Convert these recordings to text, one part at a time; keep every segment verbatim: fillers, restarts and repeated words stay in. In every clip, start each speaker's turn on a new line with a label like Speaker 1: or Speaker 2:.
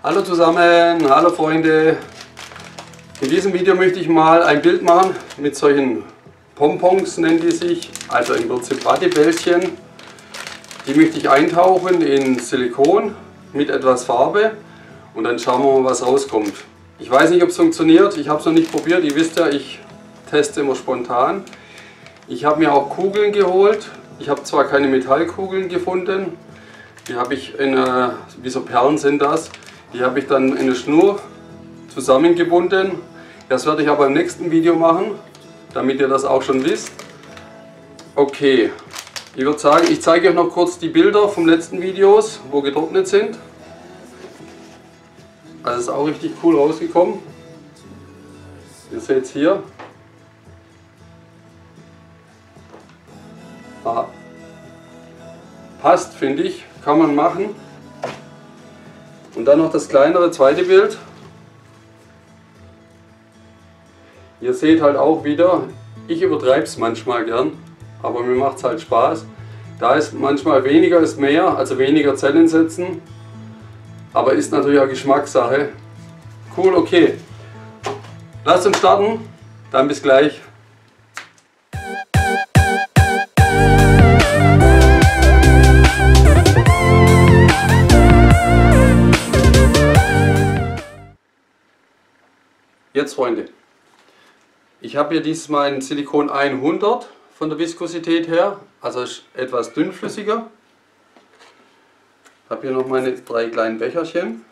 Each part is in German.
Speaker 1: Hallo zusammen, hallo Freunde. In diesem Video möchte ich mal ein Bild machen mit solchen Pompons, nennen die sich, also im Prinzip Wattebällchen. Die möchte ich eintauchen in Silikon mit etwas Farbe und dann schauen wir mal, was rauskommt. Ich weiß nicht, ob es funktioniert, ich habe es noch nicht probiert, ihr wisst ja, ich teste immer spontan. Ich habe mir auch Kugeln geholt, ich habe zwar keine Metallkugeln gefunden, die habe ich in, äh, wie so Perlen sind das, die habe ich dann in eine Schnur zusammengebunden. Das werde ich aber im nächsten Video machen, damit ihr das auch schon wisst. Okay, ich würde sagen, ich zeige euch noch kurz die Bilder vom letzten Videos, wo getrocknet sind. Also ist auch richtig cool rausgekommen. Ihr seht es hier. Aha. Passt, finde ich, kann man machen. Und dann noch das kleinere zweite Bild. Ihr seht halt auch wieder, ich übertreibe es manchmal gern, aber mir macht es halt Spaß. Da ist manchmal weniger ist mehr, also weniger Zellen setzen, aber ist natürlich auch Geschmackssache. Cool, okay. Lasst uns starten, dann bis gleich. Jetzt Freunde, ich habe hier dieses Mal ein Silikon hundert von der Viskosität her, also ist etwas dünnflüssiger. Ich habe hier noch meine drei kleinen Becherchen,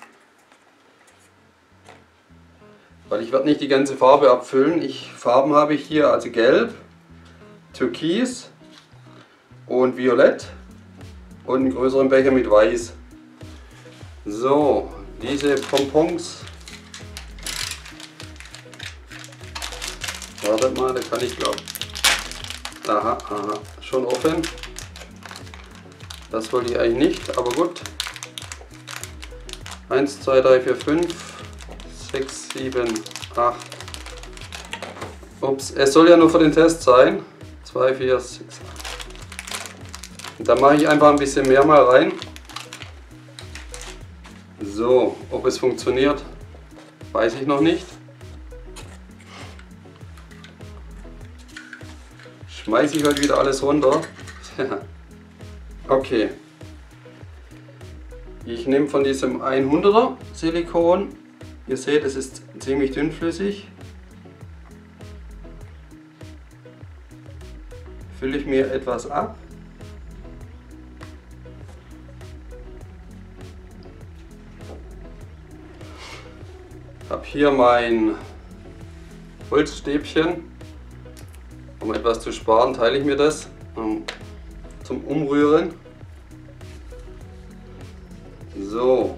Speaker 1: weil ich werde nicht die ganze Farbe abfüllen. Ich, Farben habe ich hier, also gelb, türkis und violett und einen größeren Becher mit weiß. So, diese Pompons. Wartet mal, da kann ich glaube. Aha, aha, schon offen. Das wollte ich eigentlich nicht, aber gut. eins, zwei, drei, vier, fünf, sechs, sieben, acht. Ups, es soll ja nur für den Test sein. zwei, vier, sechs, acht. Und dann mache ich einfach ein bisschen mehr mal rein. So, ob es funktioniert, weiß ich noch nicht. Schmeiße ich heute wieder alles runter. Okay. Ich nehme von diesem hunderter Silikon. Ihr seht, es ist ziemlich dünnflüssig. Fülle ich mir etwas ab. Ich habe hier mein Holzstäbchen. Um etwas zu sparen, teile ich mir das um, zum Umrühren. So,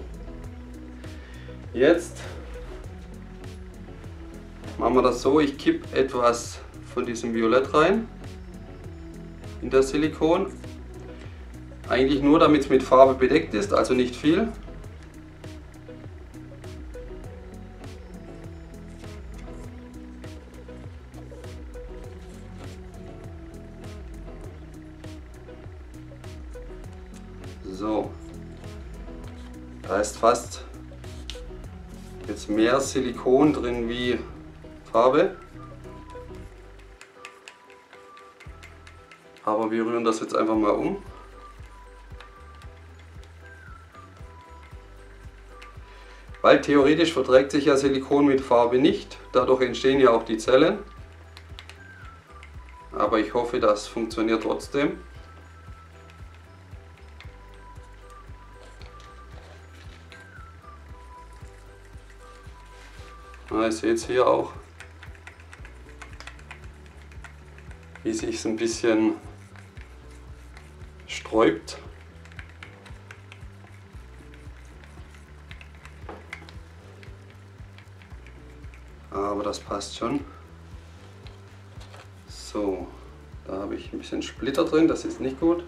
Speaker 1: jetzt machen wir das so, ich kippe etwas von diesem Violett rein in das Silikon. Eigentlich nur, damit es mit Farbe bedeckt ist, also nicht viel. So, da ist fast jetzt mehr Silikon drin wie Farbe, aber wir rühren das jetzt einfach mal um. Weil theoretisch verträgt sich ja Silikon mit Farbe nicht, dadurch entstehen ja auch die Zellen, aber ich hoffe, das funktioniert trotzdem. Ihr seht es hier auch, wie sich es ein bisschen sträubt. Aber das passt schon. So, da habe ich ein bisschen Splitter drin, das ist nicht gut.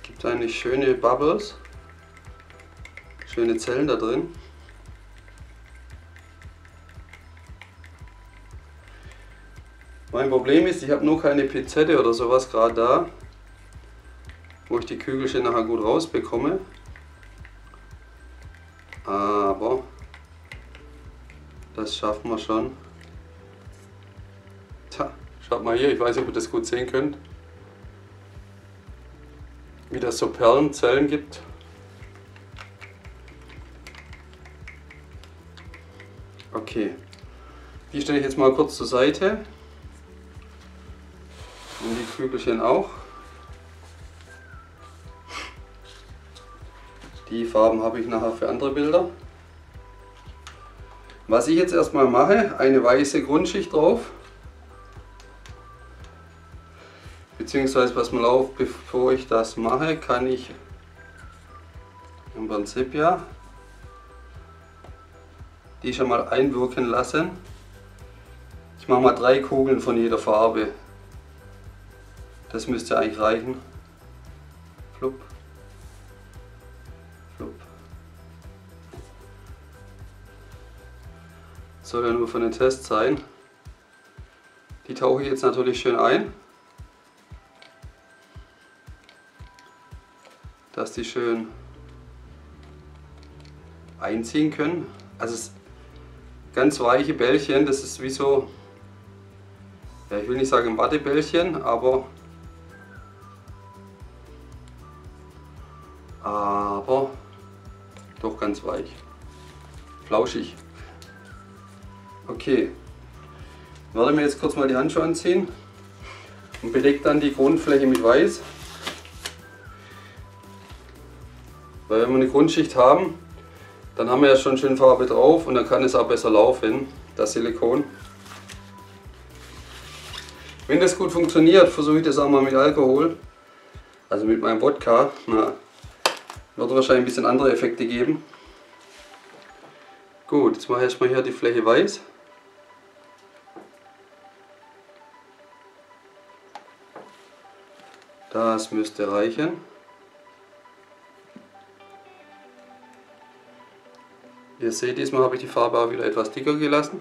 Speaker 1: Gibt eigentlich schöne Bubbles, schöne Zellen da drin. Mein Problem ist, ich habe nur keine Pinzette oder sowas gerade da, wo ich die Kügelchen nachher gut rausbekomme. Aber das schaffen wir schon. Tja, schaut mal hier, ich weiß nicht, ob ihr das gut sehen könnt, wie das so Perlenzellen gibt. Okay, die stelle ich jetzt mal kurz zur Seite. Und die Kügelchen auch. Die Farben habe ich nachher für andere Bilder. Was ich jetzt erstmal mache, eine weiße Grundschicht drauf. Beziehungsweise pass mal auf, bevor ich das mache, kann ich im Prinzip ja die schon mal einwirken lassen. Ich mache mal drei Kugeln von jeder Farbe. Das müsste eigentlich reichen. Flupp. Flupp. Soll ja nur für den Test sein. Die tauche ich jetzt natürlich schön ein, dass die schön einziehen können. Also es ganz weiche Bällchen, das ist wie so, ja, ich will nicht sagen Wattebällchen, aber aber doch ganz weich, flauschig. Okay, ich werde mir jetzt kurz mal die Handschuhe anziehen und bedecke dann die Grundfläche mit Weiß. Weil wenn wir eine Grundschicht haben, dann haben wir ja schon schön Farbe drauf und dann kann es auch besser laufen, das Silikon. Wenn das gut funktioniert, versuche ich das auch mal mit Alkohol, also mit meinem Wodka. Na, wird wahrscheinlich ein bisschen andere Effekte geben. Gut, jetzt mache ich erstmal hier die Fläche weiß. Das müsste reichen. Ihr seht, diesmal habe ich die Farbe auch wieder etwas dicker gelassen.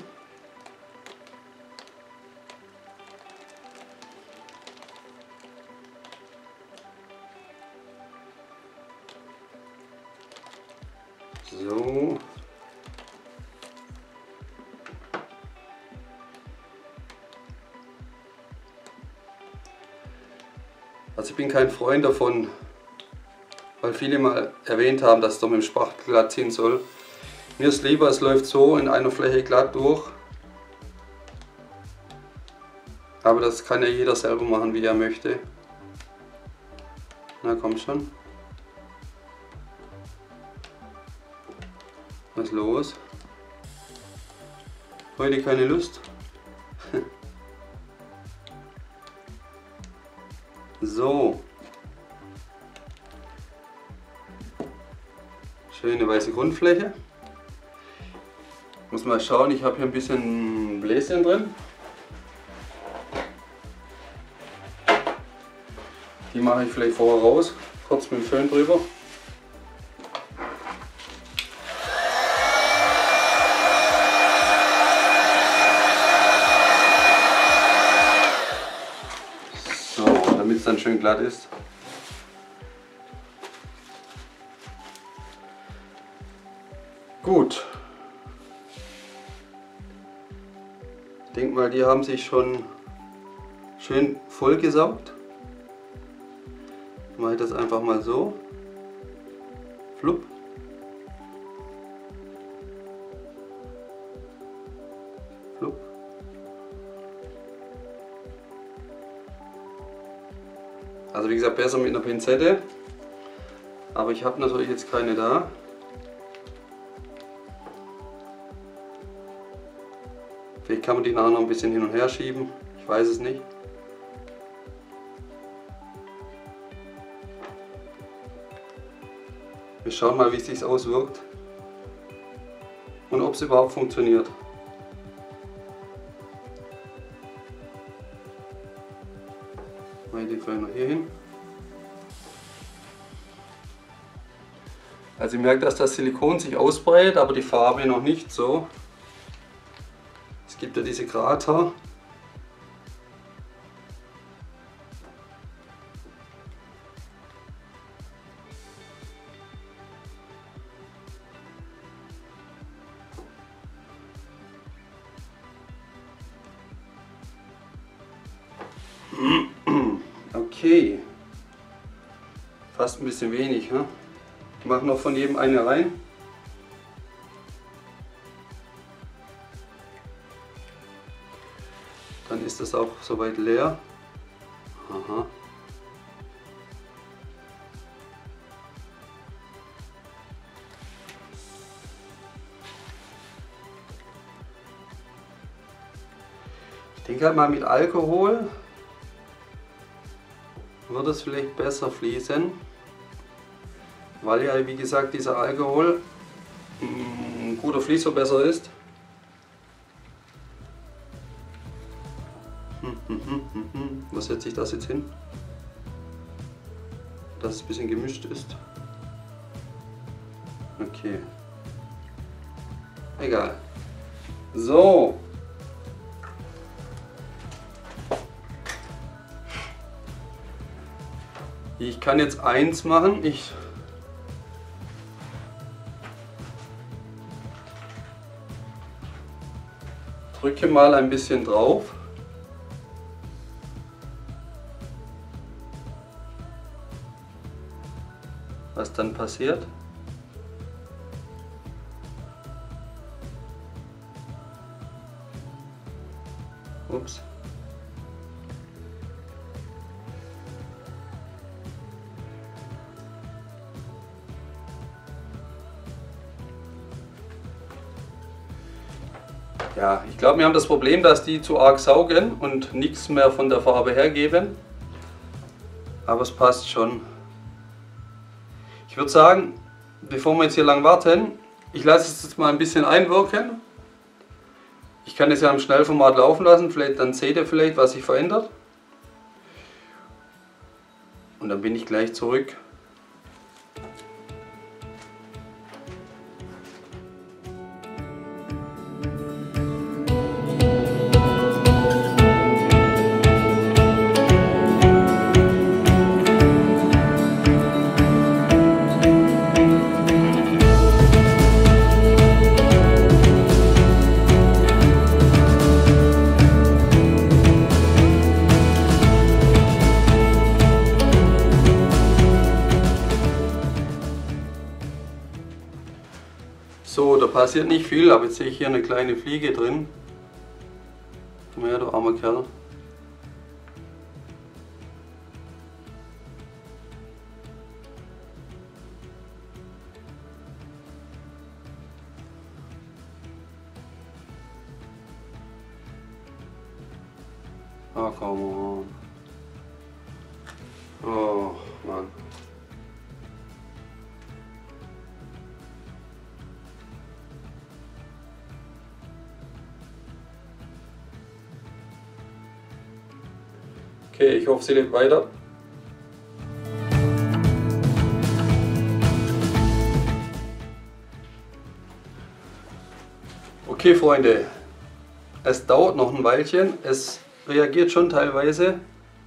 Speaker 1: So. Also ich bin kein Freund davon, weil viele mal erwähnt haben, dass es doch mit dem Spachtel glatt ziehen soll. Mir ist lieber, es läuft so in einer Fläche glatt durch. Aber das kann ja jeder selber machen, wie er möchte. Na komm schon. Was ist los? Heute keine Lust? So. Schöne weiße Grundfläche. Muss mal schauen, ich habe hier ein bisschen Bläschen drin. Die mache ich vielleicht vorher raus, kurz mit dem Föhn drüber. So, damit es dann schön glatt ist. Gut. Ich denke mal, die haben sich schon schön vollgesaugt. Mache ich das einfach mal so. Flupp. Flupp. Also wie gesagt, besser mit einer Pinzette. Aber ich habe natürlich jetzt keine da. Vielleicht kann man die nachher noch ein bisschen hin und her schieben. Ich weiß es nicht. Wir schauen mal, wie es sich auswirkt und ob es überhaupt funktioniert. Mache ich die vielleicht noch hier hin. Also ich merke, dass das Silikon sich ausbreitet, aber die Farbe noch nicht so. Es gibt ja diese Krater. Okay, fast ein bisschen wenig. Ne? Ich mache noch von jedem eine rein. Dann ist das auch soweit leer. Aha. Ich denke halt mal, mit Alkohol wird es vielleicht besser fließen, weil ja, wie gesagt, dieser Alkohol ein guter Fließverbesser ist. Was setze ich das jetzt hin? Dass es ein bisschen gemischt ist. Okay. Egal. So. Ich kann jetzt eins machen. Ich drücke mal ein bisschen drauf. Was dann passiert? Ups. Ja, ich glaube, wir haben das Problem, dass die zu arg saugen und nichts mehr von der Farbe hergeben. Aber es passt schon. Ich würde sagen, bevor wir jetzt hier lang warten, ich lasse es jetzt mal ein bisschen einwirken. Ich kann es ja im Schnellformat laufen lassen, vielleicht, dann seht ihr vielleicht, was sich verändert. Und dann bin ich gleich zurück. So, da passiert nicht viel, aber jetzt sehe ich hier eine kleine Fliege drin. Komm her, du armer Kerl. Ah, come on. Oh, Mann. Okay, ich hoffe, sie lebt weiter. Okay, Freunde, es dauert noch ein Weilchen, es reagiert schon teilweise.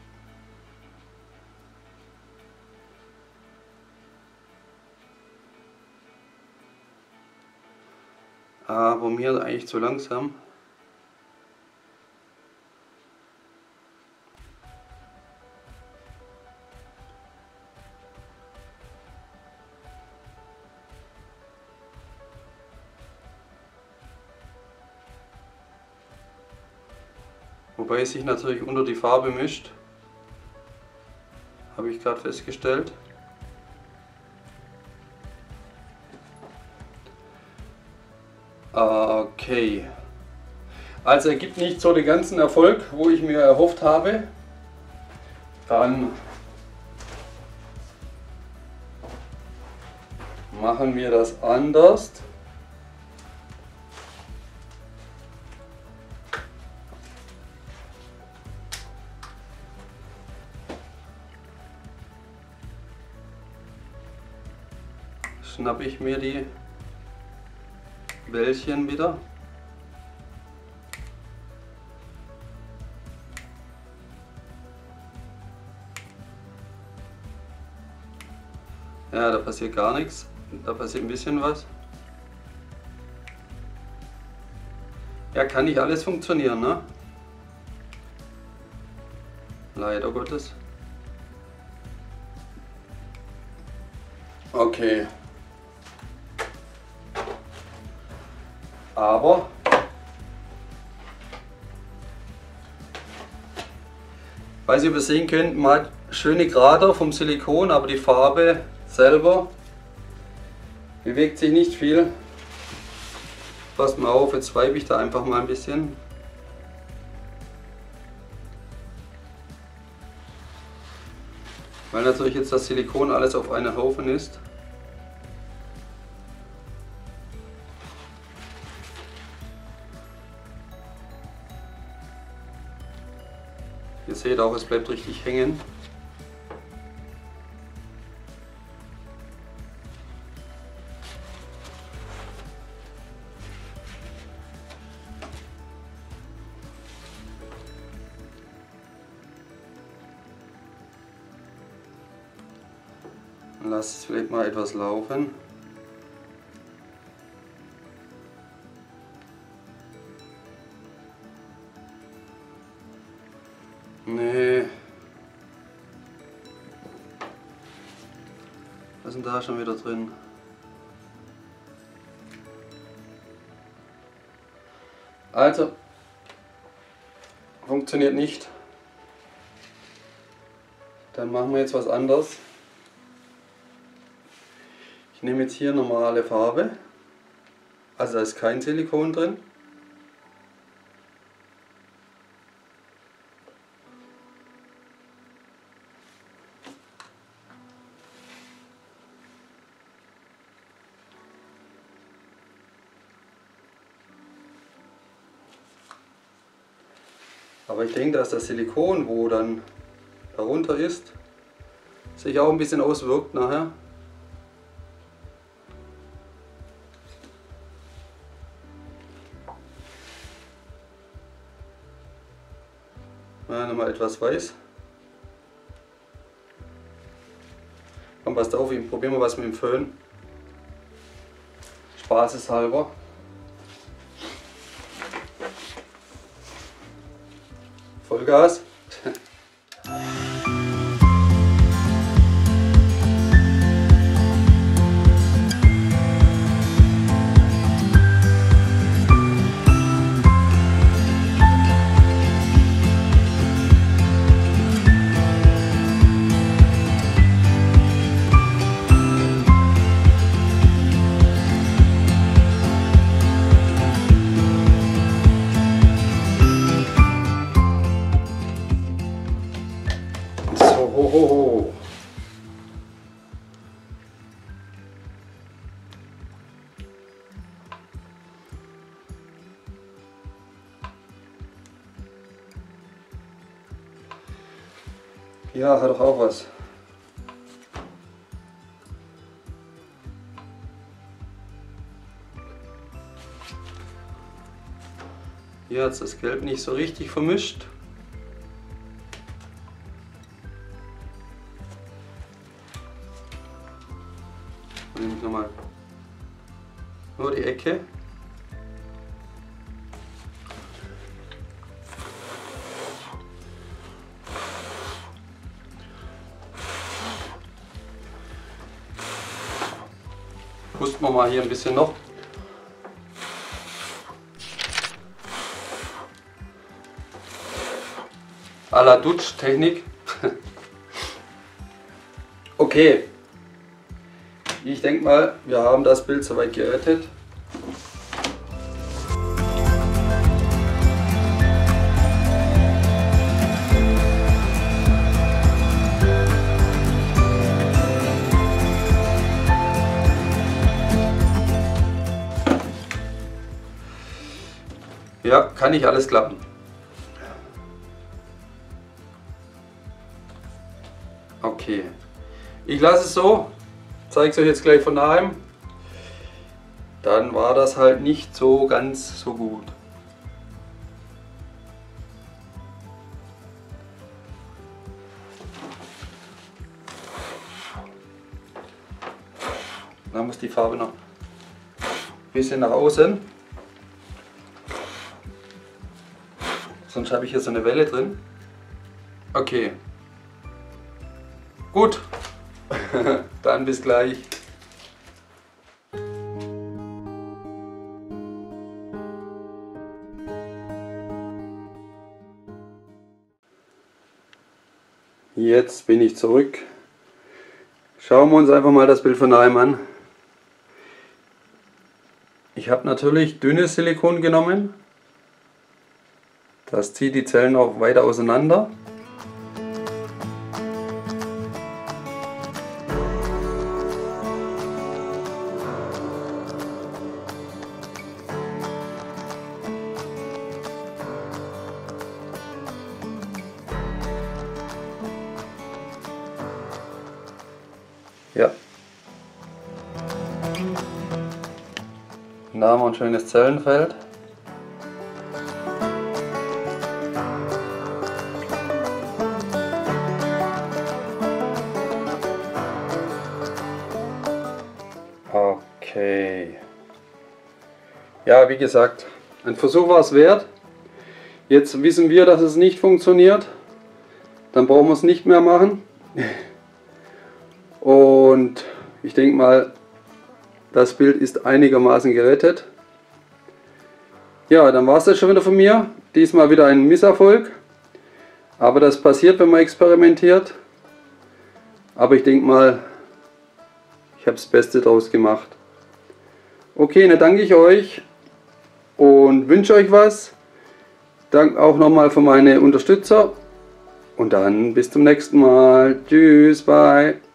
Speaker 1: Aber mir eigentlich zu langsam. Wobei es sich natürlich unter die Farbe mischt, habe ich gerade festgestellt. Okay, also er gibt nicht so den ganzen Erfolg, wo ich mir erhofft habe. Dann machen wir das anders. schnappe ich mir die Bällchen wieder. Ja, da passiert gar nichts. Da passiert ein bisschen was. Ja, kann nicht alles funktionieren, ne? Leider Gottes. Okay. Aber weiß ihr, ob ihr sehen könnt, man hat schöne Krater vom Silikon, aber die Farbe selber bewegt sich nicht viel. Passt mal auf, jetzt reibe ich da einfach mal ein bisschen. Weil natürlich jetzt das Silikon alles auf einen Haufen ist. Ihr seht auch, es bleibt richtig hängen. Lass es vielleicht mal etwas laufen. Nee. Was ist denn da schon wieder drin? Also, funktioniert nicht. Dann machen wir jetzt was anderes. Ich nehme jetzt hier normale Farbe, also da ist kein Silikon drin. Aber ich denke, dass das Silikon, wo dann darunter ist, sich auch ein bisschen auswirkt nachher. Ja, nochmal etwas weiß. Komm, passt auf, ich probiere mal was mit dem Föhn. Spaßeshalber. Vollgas. Hohoho. Ja, hat doch auch was. Hier hat das Gelb nicht so richtig vermischt. Dann nehme ich nochmal nur die Ecke. Pusten wir mal hier ein bisschen noch. À la Dutsch-Technik. Okay. Ich denke mal, wir haben das Bild soweit gerettet. Ja, kann nicht alles klappen. Okay. Ich lasse es so. zeige es euch jetzt gleich von daheim. Dann war das halt nicht so ganz so gut. Da muss die Farbe noch ein bisschen nach außen. Sonst habe ich hier so eine Welle drin. Okay. Gut. Dann bis gleich. Jetzt bin ich zurück. Schauen wir uns einfach mal das Bild von daheim an. Ich habe natürlich dünnes Silikon genommen. Das zieht die Zellen auch weiter auseinander. Ja. Da haben wir ein schönes Zellenfeld. Okay. Ja, wie gesagt, ein Versuch war es wert. Jetzt wissen wir, dass es nicht funktioniert. Dann brauchen wir es nicht mehr machen. Und ich denke mal, das Bild ist einigermaßen gerettet. Ja, dann war es das schon wieder von mir. Diesmal wieder ein Misserfolg. Aber das passiert, wenn man experimentiert. Aber ich denke mal, ich habe das Beste draus gemacht. Okay, dann danke ich euch und wünsche euch was. Danke auch nochmal für meine Unterstützer. Und dann bis zum nächsten Mal. Tschüss, bye.